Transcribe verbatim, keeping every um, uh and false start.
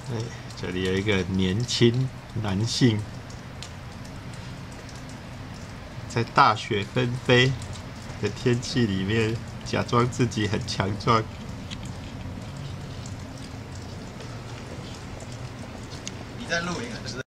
哎，这里有一个年轻男性，在大雪纷飞的天气里面，假装自己很强壮。 你在录影还是？